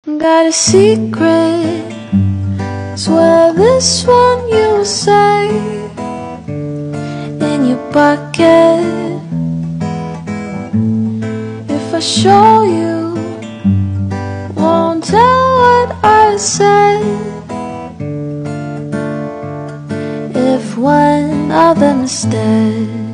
Got a secret, swear this one you'll say in your pocket. If I show you, won't tell what I said. If one of them is dead.